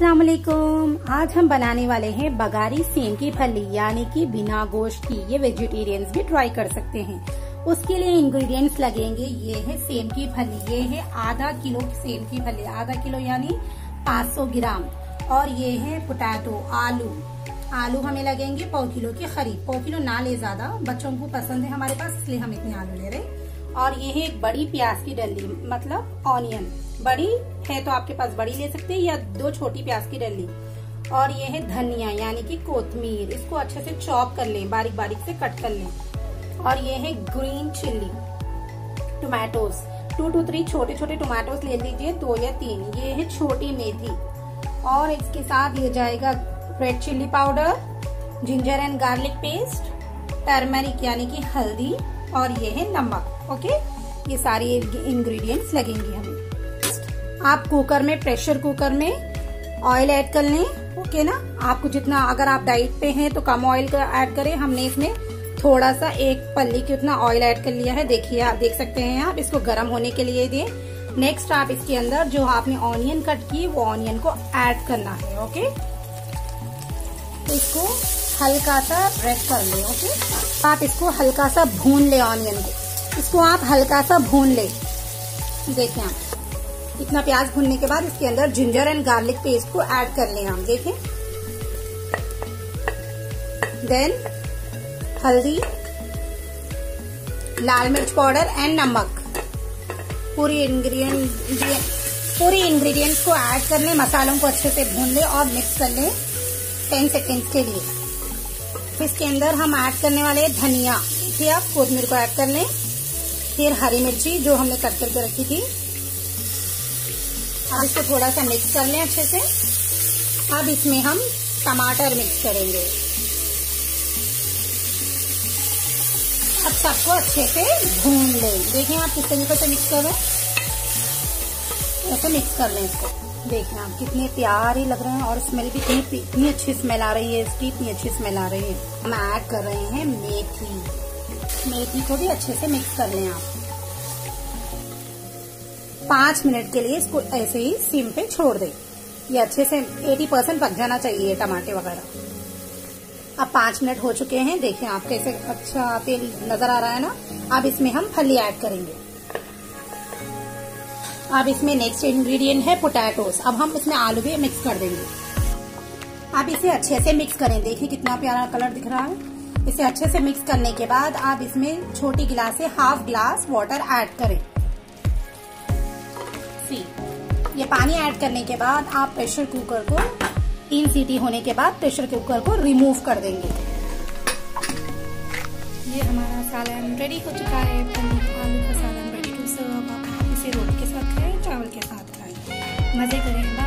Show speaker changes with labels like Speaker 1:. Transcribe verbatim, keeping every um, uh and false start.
Speaker 1: अस्सलाम वालेकुम। आज हम बनाने वाले हैं बगारी सेम की फली, यानी कि बिना गोश्त की। ये वेजिटेरियंस भी ट्राई कर सकते हैं। उसके लिए इंग्रेडिएंट्स लगेंगे, ये है सेम की फली, ये है आधा किलो सेम की फली, आधा किलो यानी पाँच सौ ग्राम। और ये है पोटैटो, आलू आलू हमें लगेंगे पौ किलो के करीब, पौ किलो ना ले ज्यादा, बच्चों को पसंद है हमारे पास इसलिए हम इतने आलू ले रहे। और ये है एक बड़ी प्याज की डली, मतलब ऑनियन, बड़ी है तो आपके पास बड़ी ले सकते हैं या दो छोटी प्याज की डली। और ये है धनिया यानी कि कोतमीर, इसको अच्छे से चॉप कर लें, बारीक बारीक से कट कर लें। और ये है green chilli, tomatoes, two two three छोटे छोटे टोमेटोज ले लीजिए, दो या तीन। ये है छोटी मेथी, और इसके साथ ये जाएगा red chilli powder, ginger and garlic paste, turmeric यानी कि हल्दी, और ये है नमक। ओके, ये सारी इंग्रेडिएंट्स लगेंगी हमें। आप कुकर में, प्रेशर कुकर में ऑयल ऐड कर लें। ओके ना, आपको जितना, अगर आप डाइट पे हैं तो कम ऑयल का ऐड करें। हमने इसमें थोड़ा सा एक पल्ली की उतना ऑयल ऐड कर लिया है, देखिए आप देख सकते हैं। आप इसको गर्म होने के लिए दें। नेक्स्ट आप इसके अंदर जो आपने ऑनियन कट की वो ऑनियन को ऐड करना है। ओके, तो इसको हल्का सा रेड कर ले। ओके, आप इसको हल्का सा भून ले, ऑनियन को इसको आप हल्का सा भून ले। देखें आप इतना प्याज भूनने के बाद इसके अंदर जिंजर एंड गार्लिक पेस्ट को ऐड कर लें हम। देखें, देन हल्दी, लाल मिर्च पाउडर एंड नमक, पूरी इंग्रेडिएंट पूरी इंग्रेडिएंट्स को ऐड कर लें। मसालों को अच्छे से भून लें और मिक्स कर लें टेन सेकेंड्स के लिए। इसके अंदर हम ऐड करने वाले धनिया, फिर आप कोतमीर को ऐड कर लें, फिर हरी मिर्ची जो हमने कट करके रखी थी। अब इसको थोड़ा सा मिक्स कर लें अच्छे से। अब इसमें हम टमाटर मिक्स करेंगे। अब सबको अच्छे से भून लें। देखें आप किस तरीके से मिक्स कर रहे हैं, ऐसे मिक्स कर लें इसको। देखें आप कितने प्यारे लग रहे हैं, और स्मेल भी इतनी इतनी अच्छी स्मेल आ रही है इसकी, इतनी अच्छी स्मेल आ रही है। हम ऐड कर रहे हैं मेथी, मेथी को भी अच्छे से मिक्स कर लें आप। पांच मिनट के लिए इसको ऐसे ही सिम पे छोड़ दें। ये अच्छे से अस्सी परसेंट पक जाना चाहिए टमाटे वगैरह। अब पांच मिनट हो चुके हैं, देखें आप कैसे अच्छा तेल नजर आ रहा है ना। अब इसमें हम फली ऐड करेंगे। अब इसमें नेक्स्ट इंग्रेडिएंट है पोटैटोस। अब हम इसमें आलू भी मिक्स कर देंगे। अब इसे अच्छे से मिक्स करें। देखिए कितना प्यारा कलर दिख रहा है। इसे अच्छे से मिक्स करने के बाद आप इसमें छोटी गिलास से हाफ ग्लास वाटर ऐड करें। ये पानी ऐड करने के बाद आप प्रेशर कुकर को तीन सीटी होने के बाद प्रेशर कुकर को रिमूव कर देंगे। ये हमारा सालन रेडी हो चुका है। पनीर आलू का सालन रेडी टू सर्व। आप इसे रोटी के साथ खाएं, चावल के साथ खाएं, मजे करें।